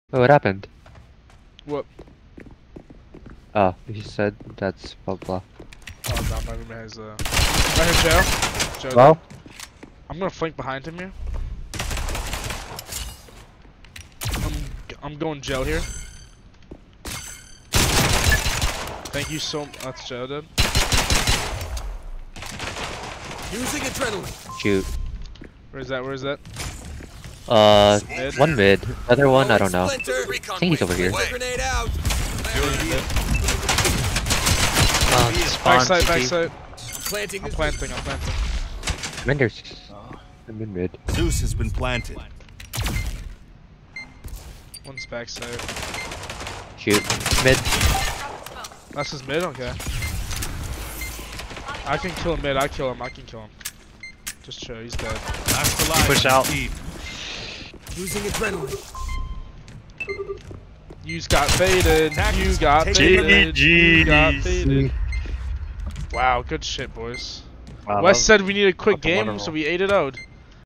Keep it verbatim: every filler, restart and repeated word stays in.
Oh, what happened? What? Oh, he said that's blah blah. Oh no, my roommate has uh. Right here, Joe. Joe. Well, I'm gonna flank behind him here. I'm I'm going Joe here. Thank you so much. That's Joe, dude. Using adrenaline. shoot. Where's that? Where's that? Uh, Mid? one mid. Other one, I don't know. Splinter. I think he's over here. Grenade out. Uh, spawn Backside, C T. backside. I'm planting. I'm this- planting. I'm planting. Menders. I'm in mid. Zeus has been planted. One's backside. Shoot. Mid. That's his mid. Okay. I can kill him mid. I kill him. I can kill him. Just chill. He's dead. That's the line. Push out. Using adrenaline. You got faded. You got faded. You got faded. Wow, good shit, boys. Wow, Wes that said we need a quick fucking game, wonderful. so we ate it out.